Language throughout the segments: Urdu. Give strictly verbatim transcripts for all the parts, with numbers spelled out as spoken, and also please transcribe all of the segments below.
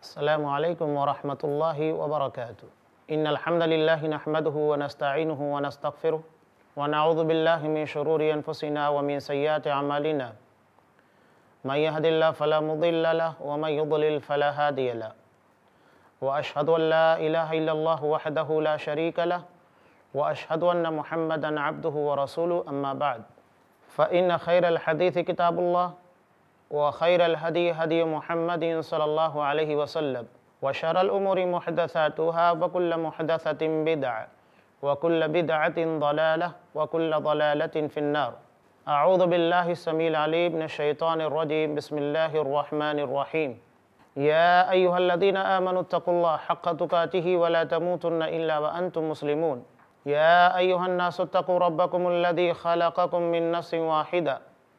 अस्सलामु अलैकुम व रहमतुल्लाहि व बरकातुहू। इन्नल हम्दलिल्लाहि नहमदुहु व नस्तईनुहु व नस्तगफिरुहु व नऊज़ु बिल्लाहि मिन शुरूरि अनफुसिना व मिन सय्यिआति अमालिना। मन यहदिल्लाहु फला मुदिल्ल लहु व मन युद्लिल फला हादिय लहु। व अशहदु अन ला इलाहा इल्लल्लाहु वहदहु ला शरीका लहु व अशहदु अन्न मुहम्मदन अब्दुहु व रसूलुहु अम्मा बाद। फ़इन्न खैरल हदीस किताबुल्लाह व खैरल हदी हदी मुहम्मदिन सल्लल्लाहु अलैहि वसल्लम व शर्रल उमूरि मुहदसातुहा व कुल्ल मुहदसतिन बिदअ व कुल्ल बिदअतिन ज़लालह व कुल्ल ज़लालतिन फिन्नार। अऊज़ु बिल्लाहि स्समीइल अलीम मिनश शैतानिर रजीम। बिस्मिल्लाहिर रहमानिर रहीम। या अय्युहल्लज़ीना आमनु तक़ुल्लाह हक़्क़ तुक़ातिहि व ला तमूतुन्ना इल्ला व अंतुम मुस्लिमून। या अय्युहन्नासु तक़ू रब्बकुमुल्लज़ी ख़लक़कुम मिन नफ़्सिन वाहिदा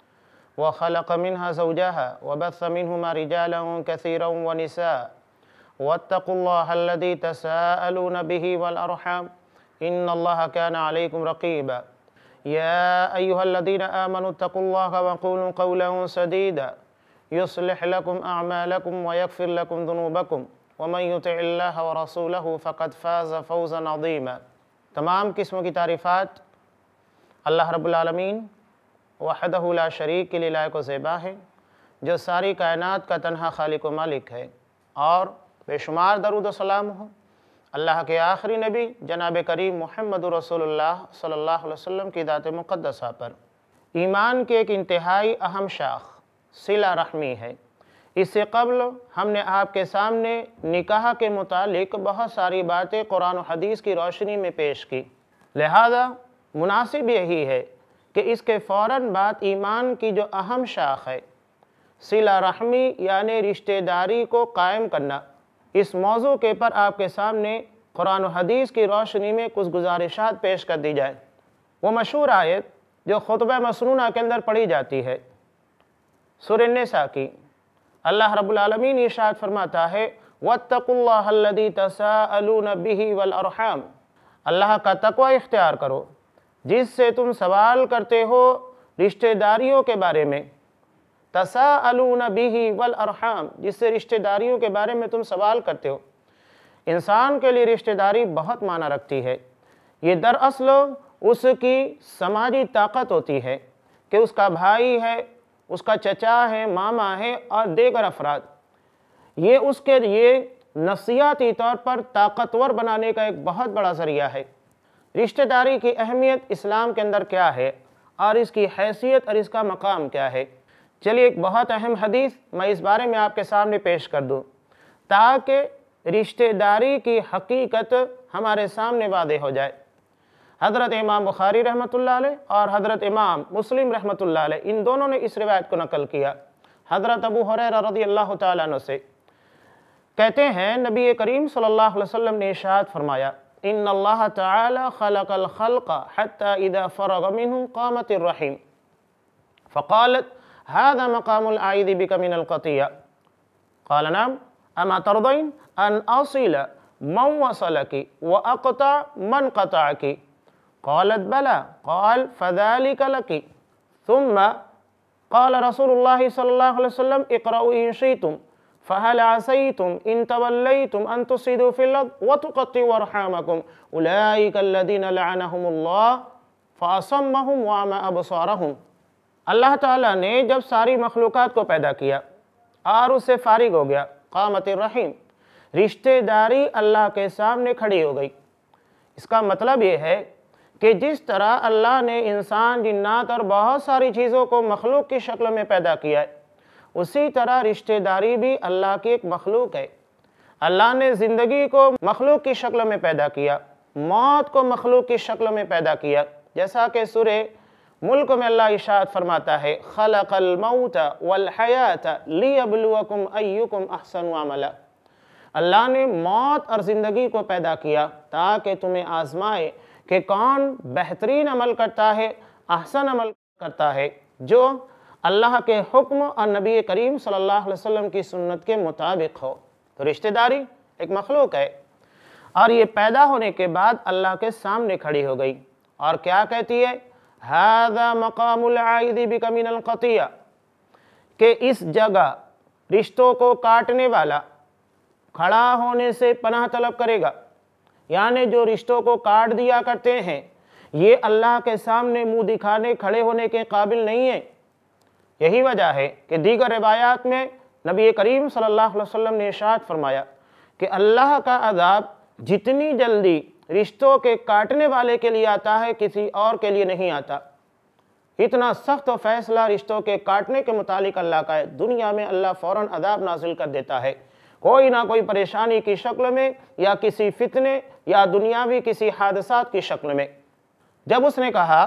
व ख़लक़ मिन्हा ज़ौजहा व बस्स मिन्हुमा रिजालन कसीरन व निसा वत्तक़ुल्लाहल्लज़ी तसाअलून बिही वल अरहम इन्नल्लाहा काना अलैकुम रक़ीबा। या अय्युहल्लज़ीना आमनु तक़ुल्लाह व क़ूलू क़ौलन सदीदा युस्लिह लकुम अअमालकुम व यग़फ़िर लकुम ज़ुनूबकुम व मन युतिइल्लाह व रसूलहु फ़क़द फ़ाज़ फ़ौज़न अज़ीमा। तमाम किस्म की तारीफ़ात अल्लाह रब्बुल आलमीन वहदहु ला शरीक के लिए लायक व ज़ेबा है, जो सारी कायनात का तन्हा खालिक व मालिक है। और बेशुमार दरूद व सलाम हो अल्लाह के आखिरी नबी जनाब करीम मुहम्मदुर रसूलुल्लाह सल्लल्लाहु अलैहि वसल्लम की दात मुक़द्दसा पर। ईमान की एक इंतहाई अहम शाख सिला रहमी है। इससे कबल हमने आपके सामने निकाह के मुतालिक बहुत सारी बातें कुरान और हदीस की रोशनी में पेश की, लिहाजा मुनासिब यही है कि इसके फ़ौरन बाद ईमान की जो अहम शाख है सिला रहमी यानी रिश्तेदारी को कायम करना, इस मौजू के पर आपके सामने कुरान और हदीस की रोशनी में कुछ गुजारिशात पेश कर दी जाए। वो मशहूर आयत जो खुतबा मसनूना के अंदर पढ़ी जाती है सूरह निसा की, अल्लाह रब्बुल आलमीन इरशाद फरमाता है वत्तक़ुल्लाहल्लज़ी तसाअलून बिही वल अरहम। अल्लाह का तक़वा इख्तियार करो जिससे तुम सवाल करते हो रिश्तेदारियों के बारे में। तसाअलून बिही वल अरहम, जिससे रिश्तेदारियों के बारे में तुम सवाल करते हो। इंसान के लिए रिश्तेदारी बहुत माना रखती है। ये दरअसल उसकी समाजी ताकत होती है कि उसका भाई है, उसका चचा है, मामा है और दीगर अफराद, ये उसके लिए नफ़सियाती तौर पर ताकतवर बनाने का एक बहुत बड़ा ज़रिया है। रिश्तेदारी की अहमियत इस्लाम के अंदर क्या है और इसकी हैसियत और इसका मकाम क्या है। चलिए एक बहुत अहम हदीस मैं इस बारे में आपके सामने पेश कर दूं ताकि रिश्तेदारी की हकीकत हमारे सामने वादे हो जाए। हज़रत इमाम बुखारी रहमतुल्लाह अलैह और हज़रत इमाम मुस्लिम रहमतुल्लाह अलैह इन दोनों ने इस रिवायत को नकल किया। हज़रत अबू हुरैरा रज़ियल्लाहु तआला अन्हु से कहते हैं नबी करीम सल्लल्लाहु अलैहि वसल्लम ने इरशाद फरमाया इन्नल्लाह तआला खलक़ल खल्क़ हत्ता इज़ा फ़रग़ मिन्हु क़ामतिर रहीम फ़क़ालत हाज़ा मक़ामुल आइज़ि बिका मिनल क़तिया क़ाल नअम अमा तर्दैन अन असिल मन वसलकी व अक़ता मन क़तअकी क़ालत बला क़ाल फ़ज़ालिका लकी थुम्मा क़ाल रसूलुल्लाह सल्लल्लाहु अलैहि वसल्लम इक़रऊ इन शिअ्तुम फ़हल असैतुम इन तवल्लैतुम अन तुफ़सिदू फ़िल अर्ज़ व तुक़त्तिऊ अरहामकुम उलाइका अल्लज़ीना लअनहुमुल्लाह फ़असम्महुम व अमा अबसारहुम। अल्लाह ताला ने जब सारी मखलूक़ात को पैदा किया और उससे फारिग हो गया, क़ामतिर रहीम, रिश्तेदारी अल्लाह के सामने खड़ी हो गई। इसका मतलब ये है कि जिस तरह अल्लाह ने इंसान, जिन्नात और बहुत सारी चीज़ों को मखलूक की शक्ल में पैदा किया है, उसी तरह रिश्तेदारी भी अल्लाह की एक मखलूक है। अल्लाह ने ज़िंदगी को मखलूक की शक्ल में पैदा किया, मौत को मखलूक की शक्ल में पैदा किया। जैसा कि सूरह मुल्क में अल्लाह इरशाद फरमाता है खलक़ल मौत वल हयात लियब्लुवकुम अय्युकुम अहसनु अमला। अल्लाह ने मौत और ज़िंदगी को पैदा किया ताकि तुम्हें आजमाए कि कौन बेहतरीन अमल करता है, अहसन अमल करता है, जो अल्लाह के हुक्म और नबी करीम सल्लल्लाहु अलैहि वसल्लम की सुन्नत के मुताबिक हो। तो रिश्तेदारी एक मखलूक है और ये पैदा होने के बाद अल्लाह के सामने खड़ी हो गई और क्या कहती है हाज़ा मक़ामुल आइज़ि बिका मिनल क़तिया, कि इस जगह रिश्तों को काटने वाला, खड़ा होने से पनाह तलब करेगा, यानी जो रिश्तों को काट दिया करते हैं ये अल्लाह के सामने मुंह दिखाने खड़े होने के काबिल नहीं है। यही वजह है कि दीगर रिवायात में नबी करीम सल्लल्लाहु अलैहि वसल्लम ने इरशाद फरमाया कि अल्लाह का अज़ाब जितनी जल्दी रिश्तों के काटने वाले के लिए आता है किसी और के लिए नहीं आता। इतना सख्त फैसला रिश्तों के काटने के मुतालिक अल्लाह का है। दुनिया में अल्लाह फ़ौरन अज़ाब नाजिल कर देता है, कोई ना कोई परेशानी की शक्ल में या किसी फितने या दुनियावी किसी हादसात की शक्ल में। जब उसने कहा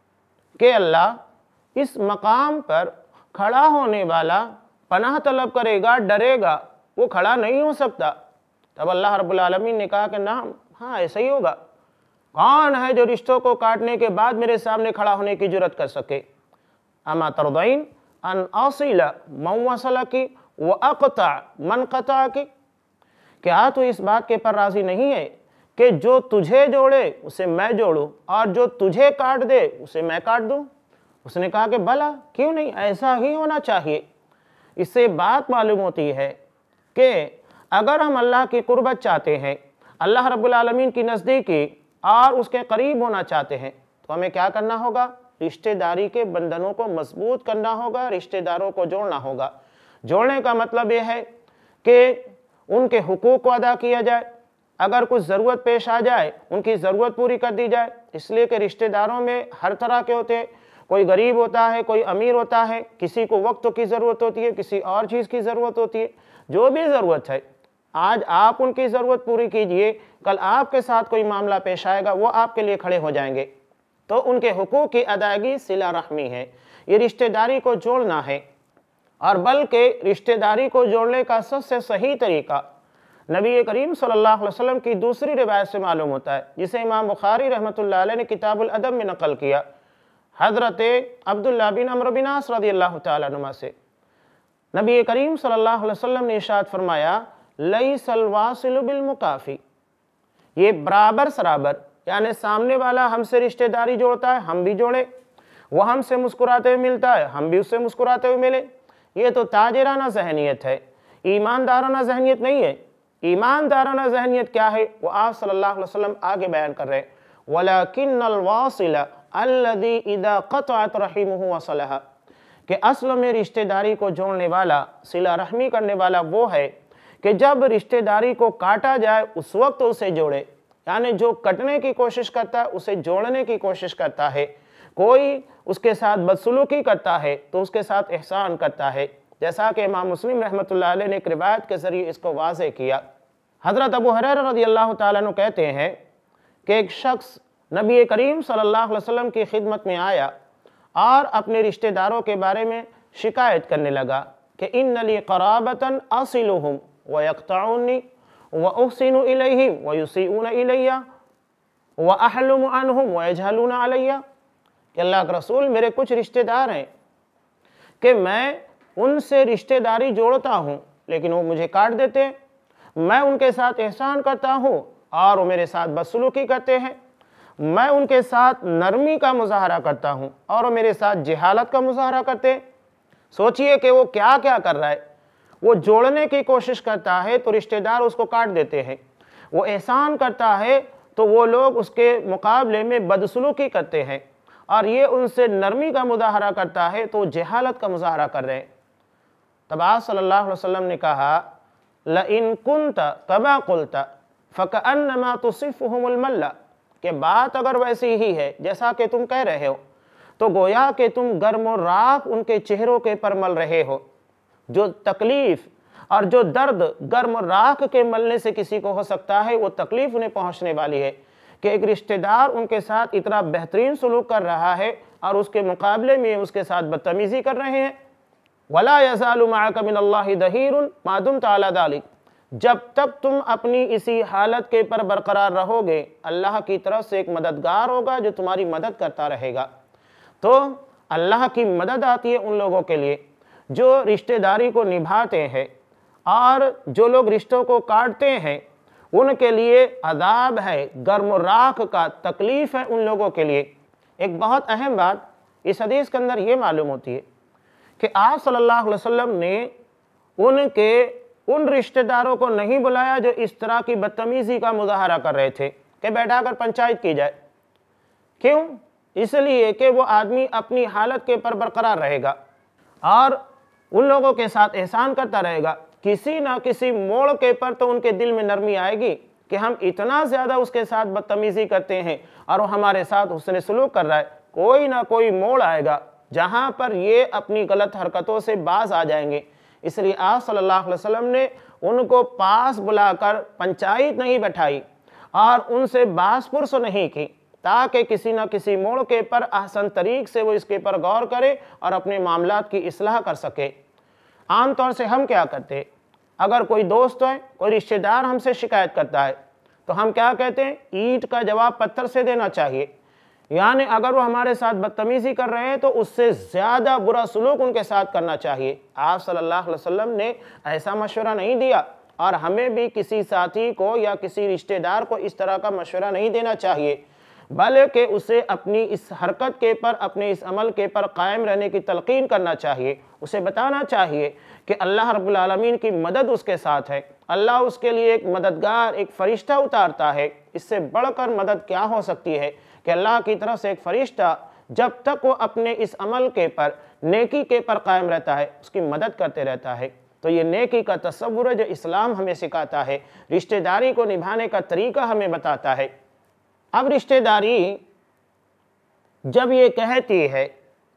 कि अल्लाह इस मकाम पर खड़ा होने वाला पनाह तलब करेगा, डरेगा, वो खड़ा नहीं हो सकता, तब अल्लाह रब्बुल आलमीन ने कहा कि नाम, हाँ ऐसा ही होगा। कौन है जो रिश्तों को काटने के बाद मेरे सामने खड़ा होने की जुर्रत कर सके। अमा तरदैन अन असिला मन वसलकी व अक़ता मन क़ताकी, क्या तू इस बात के पर राज़ी नहीं है कि जो तुझे जोड़े उसे मैं जोड़ूं और जो तुझे काट दे उसे मैं काट दूं। उसने कहा कि भला क्यों नहीं, ऐसा ही होना चाहिए। इससे बात मालूम होती है कि अगर हम अल्लाह की कुर्बत चाहते हैं, अल्लाह रब्बुल आलमीन की नज़दीकी और उसके करीब होना चाहते हैं, तो हमें क्या करना होगा, रिश्तेदारी के बंधनों को मजबूत करना होगा, रिश्तेदारों को जोड़ना होगा। जोड़ने का मतलब यह है कि उनके हुकूक को अदा किया जाए, अगर कुछ ज़रूरत पेश आ जाए उनकी ज़रूरत पूरी कर दी जाए। इसलिए कि रिश्तेदारों में हर तरह के होते हैं, कोई गरीब होता है, कोई अमीर होता है, किसी को वक्त की ज़रूरत होती है, किसी और चीज़ की ज़रूरत होती है। जो भी ज़रूरत है आज आप उनकी ज़रूरत पूरी कीजिए, कल आपके साथ कोई मामला पेश आएगा वो आपके लिए खड़े हो जाएंगे। तो उनके हुकूक की अदायगी सिला रहमी है, ये रिश्तेदारी को जोड़ना है। और बल्कि रिश्तेदारी को जोड़ने का सबसे सही तरीका नबी करीम सल्लल्लाहु अलैहि वसल्लम की दूसरी रिवायत से मालूम होता है, जिसे इमाम बुखारी रहमतुल्लाह अलैह ने किताबुल अदब में नकल किया, हज़रत अब्दुल्लाह बिन अम्र बिन आस रज़ियल्लाहु तआला अन्हुमा से। नबी करीम सल्लल्लाहु अलैहि वसल्लम ने इरशाद फरमाया, लैसल वासिलु बिल मुकाफी, ये बराबर सराबर, यानी सामने वाला हमसे रिश्तेदारी जोड़ता है हम भी जोड़े, वो हमसे मुस्कुराते हुए मिलता है हम भी उससे मुस्कुराते हुए मिले, ये तो ताजिराना जहनीत है, ईमानदाराना जहनीत नहीं है। ईमानदाराना जहनीत क्या है वो आप सल्लल्लाहु अलैहि वसल्लम आगे बयान कर रहे हैं, वलाकिन्नल वासिला अल्लज़ी इज़ा क़तअत रहीमुहु वसलहा, कि असल में रिश्तेदारी को जोड़ने वाला, सिला रहमी करने वाला वो है कि जब रिश्तेदारी को काटा जाए उस वक्त उसे जोड़े, यानी जो कटने की कोशिश करता है उसे जोड़ने की कोशिश करता है। कोई उसके साथ बदसलूकी करता है तो उसके साथ एहसान करता है, जैसा कि इमाम मुस्लिम रहमतुल्लाह अलैह ने एक रिवायत के ज़रिए इसको वाज़े किया। हज़रत अबू हुरैरा रज़ियल्लाहु ताला अन्हु कहते हैं कि एक शख्स नबी करीम सल्लल्लाहु अलैहि वसल्लम की खिदमत में आया और अपने रिश्तेदारों के बारे में शिकायत करने लगा कि इन्नली क़राबतन असिलुहुम व यक़तऊनी व उहसिनु इलैहिम व युसीऊना इलैया व अहलुमु अन्हुम व यजहलूना अलैया, कि अल्लाह के रसूल मेरे कुछ रिश्तेदार हैं कि मैं उनसे रिश्तेदारी जोड़ता हूँ लेकिन वो मुझे काट देते हैं, मैं उनके साथ एहसान करता हूँ और वो मेरे साथ बदसलूकी करते हैं, मैं उनके साथ नरमी का मुजाहरा करता हूँ और वो मेरे साथ जहालत का मुजाहरा करते हैं। सोचिए कि वो क्या क्या कर रहा है, वो जोड़ने की कोशिश करता है तो रिश्तेदार उसको काट देते हैं, वो एहसान करता है तो वो लोग उसके मुकाबले में बदसलूकी करते हैं, और ये उनसे नरमी का मुजाहरा करता है तो जहालत का मुजाहरा कर रहे हैं। तब आप सल्लल्लाहु अलैहि वसल्लम ने कहा, लइन कुंत कमा कुल्त फकअन्नमा तुसिफुहुमुल मल्ला, कि बात अगर वैसी ही है जैसा कि तुम कह रहे हो तो गोया कि तुम गर्म और राख उनके चेहरों के पर मल रहे हो। जो तकलीफ और जो दर्द गर्म और राख के मलने से किसी को हो सकता है वो तकलीफ उन्हें पहुंचने वाली है कि एक रिश्तेदार उनके साथ इतना बेहतरीन सलूक कर रहा है और उसके मुकाबले में उसके साथ बदतमीज़ी कर रहे हैं। वला यज़ालु मअका मिनल्लाहि दहीरुन मा दुम्ता अला ज़ालिक, जब तक तुम अपनी इसी हालत के पर बरकरार रहोगे अल्लाह की तरफ से एक मददगार होगा जो तुम्हारी मदद करता रहेगा। तो अल्लाह की मदद आती है उन लोगों के लिए जो रिश्तेदारी को निभाते हैं, और जो लोग रिश्तों को काटते हैं उनके लिए अज़ाब है, गर्म राख का तकलीफ़ है उन लोगों के लिए। एक बहुत अहम बात इस हदीस के अंदर ये मालूम होती है कि आप सल्लल्लाहु अलैहि वसल्लम ने उनके ان رشتہ داروں کو نہیں بلایا جو اس طرح کی بدتمیزی کا مظاہرہ کر رہے تھے کہ بیٹھا کر پنچایت کی جائے. کیوں؟ اس لیے کہ وہ آدمی اپنی حالت کے پر برقرار رہے گا اور ان لوگوں کے ساتھ احسان کرتا رہے گا. کسی نہ کسی موڑ کے پر تو ان کے دل میں نرمی آئے گی کہ ہم اتنا زیادہ اس کے ساتھ بدتمیزی کرتے ہیں اور وہ ہمارے ساتھ حسن سلوک کر رہا ہے. کوئی نہ کوئی موڑ آئے گا جہاں پر یہ اپنی غلط حرکتوں سے باز آ جائیں گے. اس لیے آپ صلی اللہ علیہ وسلم نے ان کو پاس بلا کر پنچایت نہیں بٹھائی اور ان سے باز پرس نہیں کی تاکہ کسی نہ کسی موڑ کے پر احسن طریق سے وہ اس کے پر غور کرے اور اپنے معاملات کی اصلاح کر سکے. عام طور سے ہم کیا کرتے؟ اگر کوئی دوست ہے، کوئی رشتہ دار ہم سے شکایت کرتا ہے تو ہم کیا کہتے ہیں؟ اینٹ کا جواب پتھر سے دینا چاہیے. یعنی اگر وہ ہمارے ساتھ بدتمیزی کر رہے ہیں تو اس سے زیادہ برا سلوک ان کے ساتھ کرنا چاہیے. آپ صلی اللہ علیہ وسلم نے ایسا مشورہ نہیں دیا اور ہمیں بھی کسی ساتھی کو یا کسی رشتہ دار کو اس طرح کا مشورہ نہیں دینا چاہیے، بلکہ اسے اپنی اس حرکت کے پر، اپنے اس عمل کے پر قائم رہنے کی تلقین کرنا چاہیے. اسے بتانا چاہیے کہ اللہ رب العالمین کی مدد اس کے ساتھ ہے. اللہ اس کے لیے ایک مددگار، ایک فرشتہ اتارتا ہے. اس سے بڑھ کر مدد کیا ہو سکتی ہے کہ اللہ کی طرف سے ایک فرشتہ جب تک وہ اپنے اس عمل کے پر، نیکی کے پر قائم رہتا ہے، اس کی مدد کرتے رہتا ہے. تو یہ نیکی کا تصور ہے جو اسلام ہمیں سکھاتا ہے، رشتہ داری کو نبھانے کا طریقہ ہمیں بتاتا ہے. اب رشتہ داری جب یہ کہتی ہے،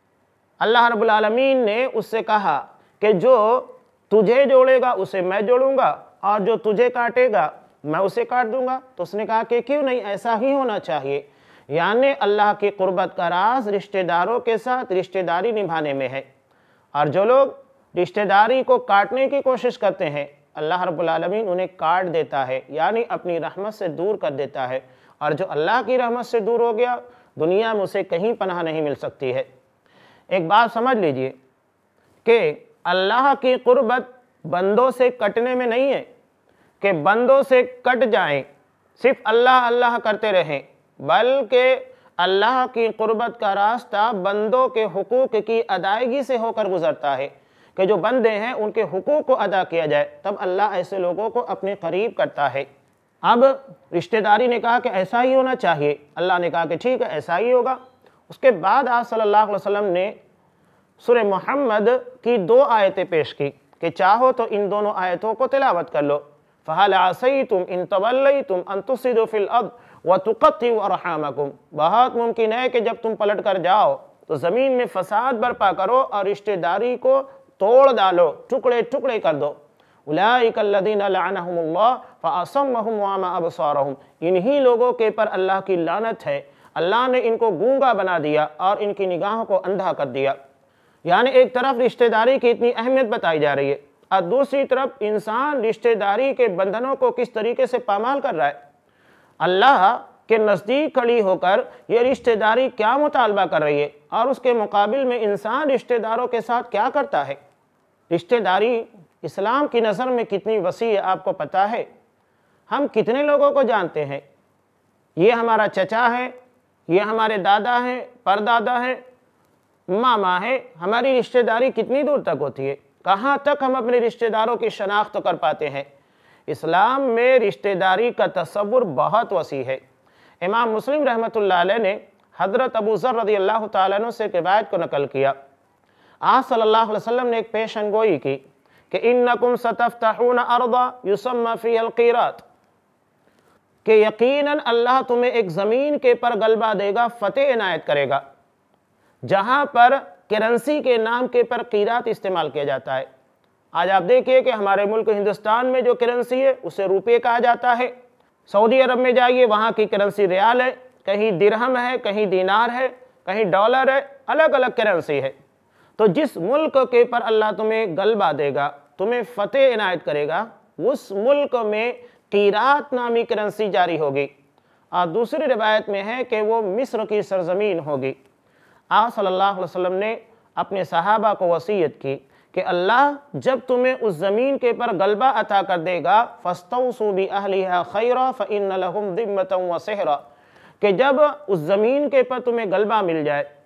اللہ رب العالمین نے اس سے کہا کہ جو تجھے جوڑے گا اسے میں جوڑوں گا اور جو تجھے کاٹے گا میں اسے کاٹ دوں گا. تو اس نے کہا کہ کیوں نہیں، ایسا ہی ہونا چاہیے. یعنی اللہ کی قربت کا راز رشتہ داروں کے ساتھ رشتہ داری نبھانے میں ہے. اور جو لوگ رشتہ داری کو کاٹنے کی کوشش کرتے ہیں، اللہ رب العالمین انہیں کاٹ دیتا ہے، یعنی اپنی رحمت سے دور کر دیتا ہے. اور جو اللہ کی رحمت سے دور ہو گیا، دنیا میں اسے کہیں پناہ نہیں مل سکتی ہے. ایک بات سمجھ لیجئے کہ اللہ کی قربت بندوں سے کٹنے میں نہیں ہے کہ بندوں سے کٹ جائیں، صرف اللہ اللہ کرتے رہیں، بلکہ اللہ کی قربت کا راستہ بندوں کے حقوق کی ادائیگی سے ہو کر گزرتا ہے کہ جو بندے ہیں ان کے حقوق کو ادا کیا جائے، تب اللہ ایسے لوگوں کو اپنے قریب کرتا ہے. اب رشتہ داری نے کہا کہ ایسا ہی ہونا چاہیے. اللہ نے کہا کہ ٹھیک ہے، ایسا ہی ہوگا. اس کے بعد آپ صلی اللہ علیہ وسلم نے سورہ محمد کی دو آیتیں پیش کی کہ چاہو تو ان دونوں آیتوں کو تلاوت کر لو. فَهَلْ عَصَيْتُمْ إِن تَوَلَّيْتُمْ أَن تُفْسِدُوا فِي الْأَرْضِ وَتُقَطِّعُوا أَرْحَامَكُمْ. بہت ممکن ہے کہ جب تم پلٹ کر جاؤ تو زمین میں فساد برپا کرو اور رشتہ داری کو توڑ ڈالو، ٹکڑے ٹکڑے کر دو. اولئک الذین لعنہم اللہ فاصمہم واعمی ابصارہم. انہی لوگوں کے پر اللہ کی لعنت ہے، اللہ نے ان کو گونگا بنا دیا اور ان کی نگاہوں کو اندھا کر دیا. یعنی ایک طرف رشتہ داری کی اتنی اہمیت بتائی جا رہی ہے اور دوسری طرف انسان رشتہ داری کے بندھنوں کو کس طریقے سے پامال کر رہا ہے. اللہ کے نزدیک کھڑی ہو کر یہ رشتہ داری کیا مطالبہ کر رہی ہے اور اس کے مقابل میں انسان رشتہ داروں کے ساتھ کیا کرتا ہے. رشتہ داری اسلام کی نظر میں کتنی وسیع ہے آپ کو پتہ ہے. ہم کتنے لوگوں کو جانتے ہیں؟ یہ ہمارا چچا ہے، یہ ہمارے دادا ہیں، پردادا ہیں، ماما ہے. ہماری رشتہ داری کتنی دور تک ہوتی ہے؟ کہاں تک ہم اپنے رشتہ داروں کی شناخت کر پاتے ہیں؟ اسلام میں رشتہ داری کا تصور بہت وسیع ہے. امام مسلم رحمۃ اللہ علیہ نے حضرت ابو ذر رضی اللہ تعالیٰ عنہ سے ایک روایت کو نقل کیا. آپ صلی اللہ علیہ وسلم نے ایک پیشن گوئی کی کہ انکم ستفتحون ارضا یسمى فیہا القیرات، کہ یقیناً اللہ تمہیں ایک زمین کے پر غلبہ دے گا، فتح عنایت کرے گا، جہاں پر کرنسی کے نام کے پر قیرات استعمال کیا جاتا ہے. آج آپ دیکھیے کہ ہمارے ملک ہندوستان میں جو کرنسی ہے اسے روپے کہا جاتا ہے. سعودی عرب میں جائیے، وہاں کی کرنسی ریال ہے، کہیں درہم ہے، کہیں دینار ہے، کہیں ڈالر ہے، الگ الگ کرنسی ہے. تو جس ملک کے پر اللہ تمہیں غلبہ دے گا، تمہیں فتح عنایت کرے گا، اس ملک میں قیرات نامی کرنسی جاری ہوگی. اور دوسری روایت میں ہے کہ وہ مصر کی سرزمین ہوگی. آپ صلی اللہ علیہ وسلم نے اپنے صحابہ کو وصیت کی کہ اللہ جب تمہیں اس زمین کے پر غلبہ عطا کر دے گا فَاسْتَوْصُوا بِأَهْلِهَا خَيْرًا فَإِنَّ لَهُمْ ذِمَّةً وَسِحْرًا، کہ جب اس زمین کے پر تمہیں غلبہ مل جائے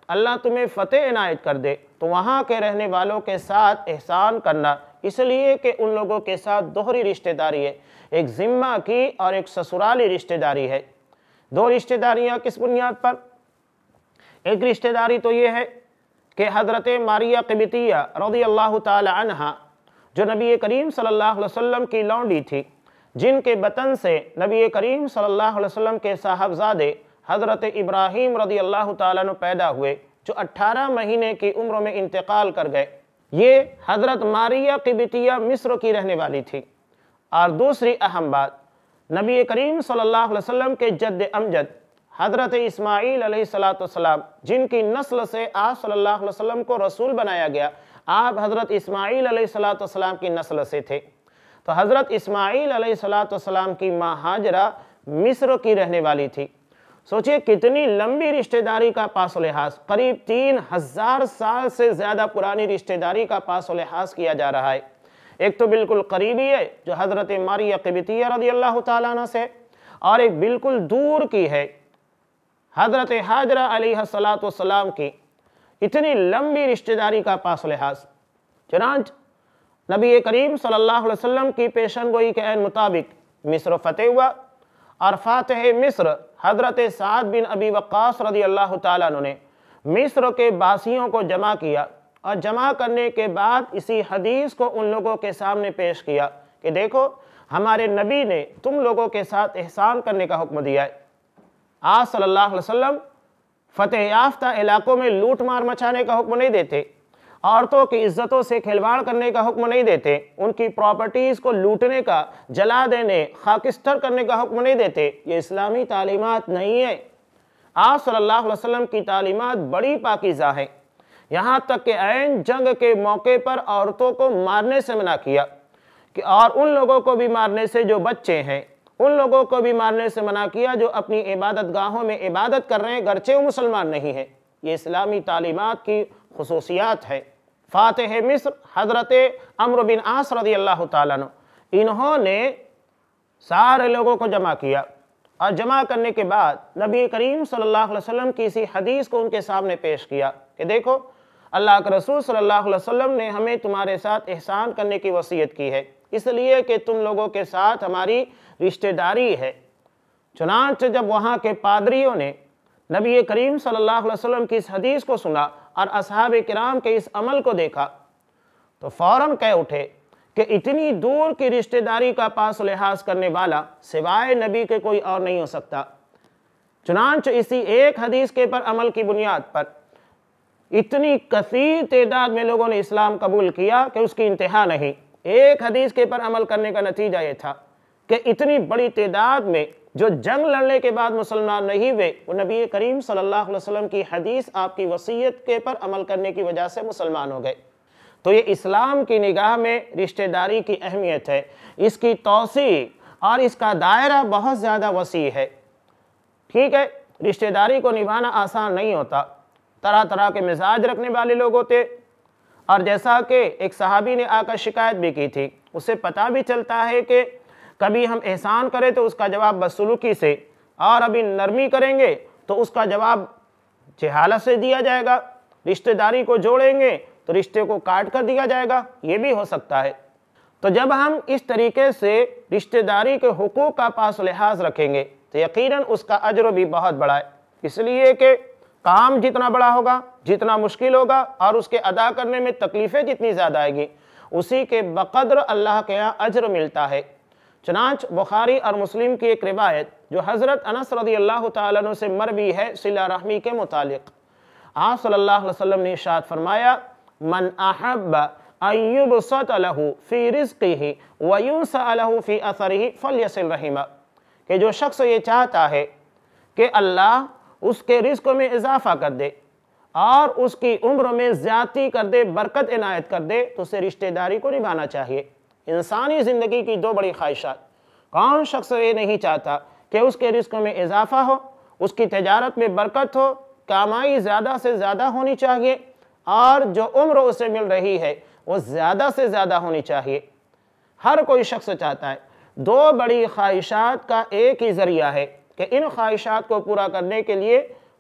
اللہ تمہیں فتح عنایت کر دے تو وہاں کے رہنے والوں کے ساتھ احسان کرنا، اس لیے کہ ان لوگوں کے ساتھ دوہری رشتہ داری ہے، ایک ذمہ کی اور ایک سسرالی رشتہ داری ہے۔ دو رشتہ داریاں کس بنیاد پر؟ ایک رشتہ داری تو یہ ہے کہ حضرت ماریہ قبطیہ رضی اللہ تعالی عنہ جو نبی کریم صلی اللہ علیہ وسلم کی لونڈی تھی، جن کے بطن سے نبی کریم صلی اللہ علیہ وسلم کے صاحبزادے حضرت ابراہیم رضی اللہ تعالیٰ عنہ پیدا ہوئے، جو اٹھارہ مہینے کی عمر میں انتقال کر گئے، یہ حضرت ماریہ قبطیہ مصر کی رہنے والی تھی۔ اور دوسری اہم بات، نبی کریم صلی اللہ علیہ وسلم کے جد امجد حضرت اسماعیل علیہ السلام، جن کی نسل سے آپ صلی اللہ علیہ وسلم کو رسول بنایا گیا، آپ حضرت اسماعیل علیہ السلام کی نسل سے تھے۔ تو حضرت اسماعیل علیہ السلام کی ماں ہاجرہ مصر کی رہنے والی تھی۔ سوچئے کتنی لمبی رشتہ داری کا پاس و لحاظ، قریب تین ہزار سال سے زیادہ پرانی رشتہ داری کا پاس و لحاظ کیا جا رہا ہے۔ ایک تو بالکل قریبی ہے جو حضرت ماریہ قبطیہ رضی اللہ تعالیٰ عنہ سے، اور ایک بالکل دور کی ہے حضرت ہاجرہ علیہ السلام کی۔ اتنی لمبی رشتہ داری کا پاس و لحاظ، چنانچہ نبی کریم صلی اللہ علیہ وسلم کی پیشن گوئی کے عین مطابق مصر فتح ہوا، اور فاتح مصر حضرت سعد بن ابی وقاص رضی اللہ تعالیٰ عنہ نے مصر کے باسیوں کو جمع کیا، اور جمع کرنے کے بعد اسی حدیث کو ان لوگوں کے سامنے پیش کیا کہ دیکھو ہمارے نبی نے تم لوگوں کے ساتھ احسان کرنے کا حکم دیا ہے۔ آپ صلی اللہ علیہ وسلم فتح یافتہ علاقوں میں لوٹ مار مچانے کا حکم نہیں دیتے، عورتوں کی عزتوں سے کھلواڑ کرنے کا حکم نہیں دیتے، ان کی پراپرٹیز کو لوٹنے کا، جلا دینے، خاکستر کرنے کا حکم نہیں دیتے۔ یہ اسلامی تعلیمات نہیں ہے۔ آپ صلی اللہ علیہ وسلم کی تعلیمات بڑی پاکیزہ ہیں، یہاں تک کہ عین جنگ کے موقع پر عورتوں کو مارنے سے منع کیا، اور ان لوگوں کو بھی مارنے سے جو بچے ہیں، ان لوگوں کو بھی مارنے سے منع کیا جو اپنی عبادت گاہوں میں عبادت کر رہے ہیں گرچہ وہ مسلمان نہیں ہیں۔ یہ اسلامی تعلیمات کی خصوصیات ہے۔ فاتح مصر حضرت عمرو بن عاص رضی اللہ تعالیٰ عنہ، انہوں نے سارے لوگوں کو جمع کیا، اور جمع کرنے کے بعد نبی کریم صلی اللہ علیہ وسلم کی اسی حدیث کو ان کے سامنے پیش کیا کہ دیکھو اللہ کے رسول صلی اللہ علیہ وسلم نے ہمیں تمہارے ساتھ احسان کرنے کی وصیت کی ہے، اس لیے کہ تم لوگوں کے ساتھ ہماری رشتہ داری ہے۔ چنانچہ جب وہاں کے پادریوں نے نبی کریم صلی اللہ علیہ وسلم کی اس حدیث کو سنا اور اصحاب کرام کے اس عمل کو دیکھا تو فوراً کہہ اٹھے کہ اتنی دور کی رشتہ داری کا پاس و لحاظ کرنے والا سوائے نبی کے کوئی اور نہیں ہو سکتا۔ چنانچہ اسی ایک حدیث کے پر عمل کی بنیاد پر اتنی کثیر تعداد میں لوگوں نے اسلام قبول کیا کہ اس کی انتہا نہیں۔ ایک حدیث کے پر عمل کرنے کا نتیجہ یہ تھا کہ اتنی بڑی تعداد میں جو جنگ لڑنے کے بعد مسلمان نہیں ہوئے، وہ نبی کریم صلی اللہ علیہ وسلم کی حدیث آپ کی وصیت کے پر عمل کرنے کی وجہ سے مسلمان ہو گئے۔ تو یہ اسلام کی نگاہ میں رشتہ داری کی اہمیت ہے، اس کی توسیع اور اس کا دائرہ بہت زیادہ وسیع ہے۔ ٹھیک ہے، رشتہ داری کو نبھانا آسان نہیں ہوتا، طرح طرح کے مزاج رکھنے والے لوگ ہوتے، اور جیسا کہ ایک صحابی نے آ کر شکایت بھی کی تھی، اسے پتہ بھی چلتا ہے کہ کبھی ہم احسان کریں تو اس کا جواب بدسلوکی سے، اور ابھی نرمی کریں گے تو اس کا جواب جہالت سے دیا جائے گا، رشتہ داری کو جوڑیں گے تو رشتے کو کاٹ کر دیا جائے گا، یہ بھی ہو سکتا ہے۔ تو جب ہم اس طریقے سے رشتہ داری کے حقوق کا پاس و لحاظ رکھیں گے تو یقیناً اس کا اجر بھی بہت بڑا ہے، اس لیے کہ کام جتنا بڑا ہوگا، جتنا مشکل ہوگا، اور اس کے ادا کرنے میں تکلیفیں جتنی زیادہ آئے گی، اسی کے بقدر اللہ کے یہاں اجر ملتا ہے۔ چنانچہ بخاری اور مسلم کی ایک روایت جو حضرت انس رضی اللہ تعالیٰ عنہ سے مروی ہے صلہ رحمی کے متعلق، آپ صلی اللہ علیہ وسلم نے ارشاد فرمایا من احب ان یبسط له فی رزقہ وینسأ له فی اثرہ فلیصل رحمہ، کہ جو شخص یہ چاہتا ہے کہ اللہ اس کے رزق میں اضافہ کر دے اور اس کی عمر میں زیادتی کر دے، برکت عنایت کر دے، تو اسے رشتہ داری کو نبھانا چاہیے۔ انسانی زندگی کی دو بڑی خواہشات، کون شخص یہ نہیں چاہتا کہ اس کے رزق میں اضافہ ہو، اس کی تجارت میں برکت ہو، کمائی زیادہ سے زیادہ ہونی چاہیے، اور جو عمر اسے مل رہی ہے وہ زیادہ سے زیادہ ہونی چاہیے۔ ہر کوئی شخص چاہتا ہے۔ دو بڑی خواہشات کا ایک ہی ذریعہ ہے کہ ان خواہشات کو پورا کرنے کے لیے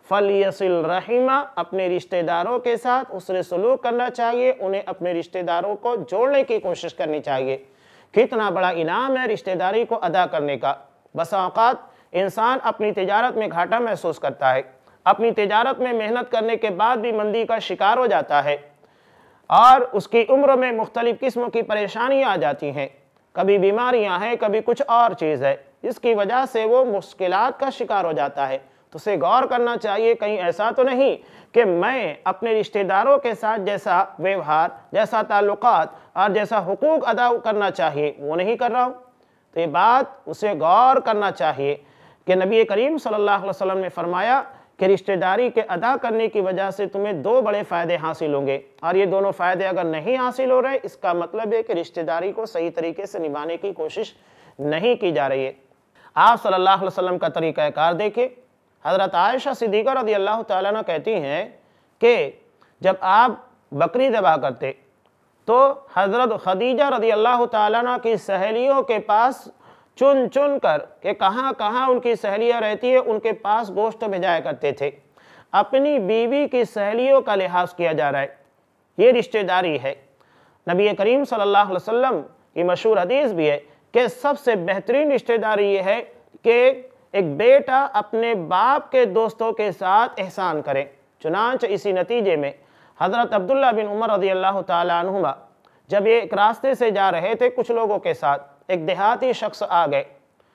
فلیصل رحمہ، اپنے رشتہ داروں کے ساتھ اس نے سلوک کرنا چاہیے، انہیں اپنے رشتہ داروں کو جوڑنے کی کوشش کرنی چاہیے۔ کتنا بڑا انعام ہے رشتہ داری کو ادا کرنے کا۔ بسا اوقات انسان اپنی تجارت میں گھاٹا محسوس کرتا ہے، اپنی تجارت میں محنت کرنے کے بعد بھی مندی کا شکار ہو جاتا ہے، اور اس کی عمر میں مختلف قسموں کی پریشانیاں آ جاتی ہیں، کبھی بیماریاں ہیں، کبھی کچھ اور چیز ہے، اس کی وجہ سے وہ مشکلات کا شکار ہو جاتا ہے۔ تو اسے غور کرنا چاہیے کہیں ایسا تو نہیں کہ میں اپنے رشتہ داروں کے ساتھ جیسا ویوہار، جیسا تعلقات اور جیسا حقوق ادا کرنا چاہیے وہ نہیں کر رہا ہوں۔ تو یہ بات اسے غور کرنا چاہیے کہ نبی کریم صلی اللہ علیہ وسلم نے فرمایا کہ رشتہ داری کے ادا کرنے کی وجہ سے تمہیں دو بڑے فائدے حاصل ہوں گے، اور یہ دونوں فائدے اگر نہیں حاصل ہو رہے اس کا مطلب ہے کہ رشتہ داری کو صحیح طریقے سے نبھانے کی کوشش نہیں کی جا رہی ہے۔ آپ صلی اللہ علیہ وسلم کا طریقہ کار دیکھیں۔ حضرت عائشہ صدیقہ رضی اللہ تعالیٰ عنہ کہتی ہیں کہ جب آپ بکری ذبح کرتے تو حضرت خدیجہ رضی اللہ تعالیٰ عنہ کی سہیلیوں کے پاس چن چن کر کہ کہاں کہاں ان کی سہیلیاں رہتی ہے ان کے پاس گوشت بھیجایا کرتے تھے۔ اپنی بیوی کی سہیلیوں کا لحاظ کیا جا رہا ہے، یہ رشتہ داری ہے۔ نبی کریم صلی اللہ علیہ وسلم کی مشہور حدیث بھی ہے کہ سب سے بہترین رشتہ داری یہ ہے کہ ایک بیٹا اپنے باپ کے دوستوں کے ساتھ احسان کرے۔ چنانچہ اسی نتیجے میں حضرت عبداللہ بن عمر رضی اللہ تعالیٰ عنہما جب یہ ایک راستے سے جا رہے تھے کچھ لوگوں کے ساتھ، ایک دیہاتی شخص آ گئے،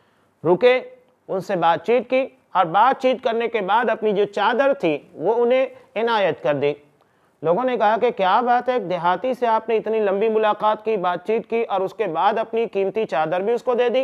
رکے، ان سے بات چیت کی، اور بات چیت کرنے کے بعد اپنی جو چادر تھی وہ انہیں عنایت کر دی۔ لوگوں نے کہا کہ کیا بات ہے، ایک دیہاتی سے آپ نے اتنی لمبی ملاقات کی، بات چیت کی، اور اس کے بعد اپنی قیمتی چادر بھی اس کو دے دی؟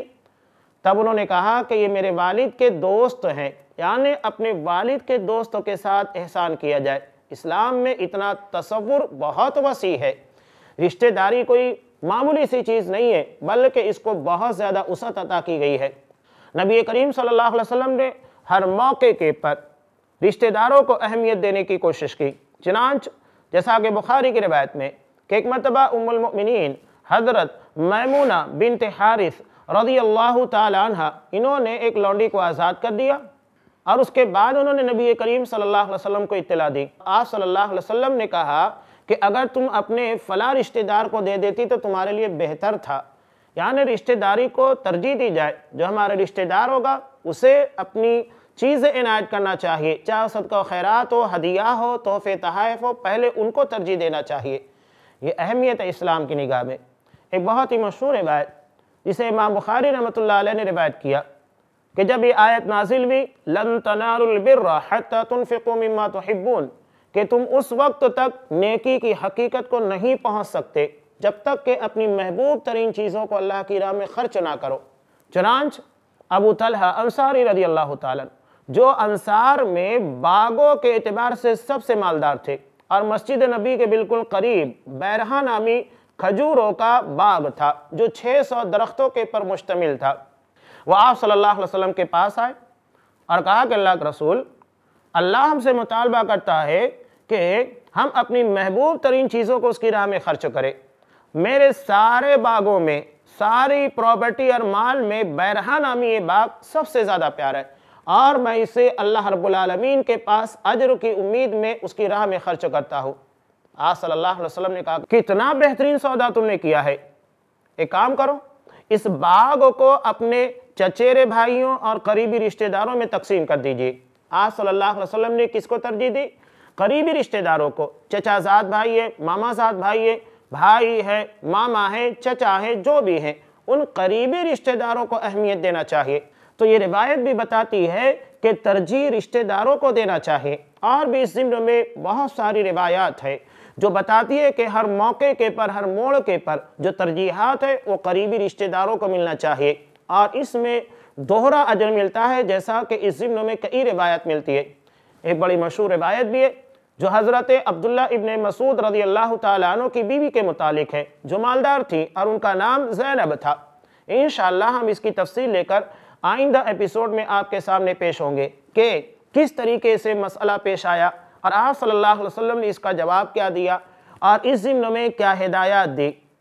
تب انہوں نے کہا کہ یہ میرے والد کے دوست ہیں، یعنی اپنے والد کے دوستوں کے ساتھ احسان کیا جائے۔ اسلام میں اتنا تصور بہت وسیع ہے، رشتہ داری کوئی معمولی سی چیز نہیں ہے بلکہ اس کو بہت زیادہ وسعت عطا کی گئی ہے۔ نبی کریم صلی اللہ علیہ وسلم نے ہر موقع کے پر رشتہ داروں کو اہمیت دینے کی کوشش کی۔ چنانچہ جیسا کہ بخاری کی روایت میں کہ ایک مرتبہ ام المؤمنین حضرت میمونہ بنت حارث رضی اللہ تعالی عنہ انہوں نے ایک لونڈی کو آزاد کر دیا، اور اس کے بعد انہوں نے نبی کریم صلی اللہ علیہ وسلم کو اطلاع دی۔ آپ صلی اللہ علیہ وسلم نے کہا کہ اگر تم اپنے فلاں رشتہ دار کو دے دیتی تو تمہارے لیے بہتر تھا، یعنی رشتہ داری کو ترجیح دی جائے، جو ہمارا رشتہ دار ہوگا اسے اپنی چیزیں عنایت کرنا چاہیے، چاہے صدقہ و خیرات ہو، ہدیہ ہو، تحفے تحائف ہو، پہلے ان کو ترجیح دینا چاہیے۔ یہ اہمیت ہے اسلام کی نگاہ میں۔ ایک بہت ہی مشہور روایت جسے امام بخاری رحمۃ اللہ علیہ نے روایت کیا کہ جب یہ آیت نازل ہوئی لن تنالوا البر حتی تنفقوا مما تحبون، کہ تم اس وقت تک نیکی کی حقیقت کو نہیں پہنچ سکتے جب تک کہ اپنی محبوب ترین چیزوں کو اللہ کی راہ میں خرچ نہ کرو۔ چنانچہ ابو طلحہ انصاری رضی اللہ تعالیٰ جو انصار میں باغوں کے اعتبار سے سب سے مالدار تھے، اور مسجد نبی کے بالکل قریب بیرہا نامی کھجوروں کا باغ تھا جو چھ سو درختوں کے پر مشتمل تھا، وہ آپ صلی اللہ علیہ وسلم کے پاس آئے اور کہا کہ اللہ کے رسول، اللہ ہم سے مطالبہ کرتا ہے کہ ہم اپنی محبوب ترین چیزوں کو اس کی راہ میں خرچ کریں۔ میرے سارے باغوں میں، ساری پراپرٹی اور مال میں بیرہا نامی یہ باغ سب سے زیادہ پیارا ہے، اور میں اسے اللہ رب العالمین کے پاس اجر کی امید میں اس کی راہ میں خرچ کرتا ہوں۔ آپ صلی اللہ علیہ وسلم نے کہا کتنا بہترین سودا تم نے کیا ہے، ایک کام کرو، اس باغ کو اپنے چچیرے بھائیوں اور قریبی رشتہ داروں میں تقسیم کر دیجئے۔ آپ صلی اللہ علیہ وسلم نے کس کو ترجیح دی؟ قریبی رشتہ داروں کو، چچا زاد بھائی ہے، ماما زاد بھائی ہے، بھائی ہے، ماما ہے، چچا ہے، جو بھی ہیں ان قریبی رشتہ داروں کو اہمیت دینا چاہیے۔ تو یہ روایت بھی بتاتی ہے کہ ترجیح رشتہ داروں کو دینا چاہیے، اور بھی اس ضمن میں بہت ساری روایات ہے جو بتاتی ہے کہ ہر موقع کے پر، ہر موڑ کے پر جو ترجیحات ہے وہ قریبی رشتہ داروں کو ملنا چاہیے، اور اس میں دوہرا اجر ملتا ہے جیسا کہ اس ضمن میں کئی روایت ملتی ہے۔ ایک بڑی مشہور روایت بھی ہے جو حضرت عبداللہ ابن مسعود رضی اللہ تعالیٰ عنہ کی بیوی کے متعلق ہے جو مالدار تھی اور ان کا نام زینب تھا۔ انشاءاللہ ہم اس کی تفصیل لے کر آئندہ ایپیسوڈ میں آپ کے سامنے پیش ہوں گے کہ کس طریقے سے مسئلہ پیش آیا اور آپ صلی اللہ علیہ وسلم نے اس کا جواب کیا دیا، اور اس ضمن میں کیا ہدایات دی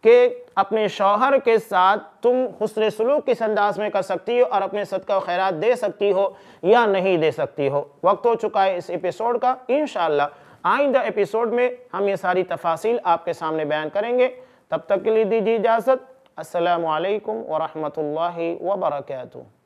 کہ اپنے شوہر کے ساتھ تم حسن سلوک کس انداز میں کر سکتی ہو اور اپنے صدقہ و خیرات دے سکتی ہو یا نہیں دے سکتی ہو۔ وقت ہو چکا ہے اس ایپیسوڈ کا، انشاءاللہ آئندہ ایپیسوڈ میں ہم یہ ساری تفاصیل آپ کے سامنے بیان کریں گے۔ تب تک کے لیے دیجیے اجازت۔ السلام علیکم ورحمۃ اللہ وبرکاتہ۔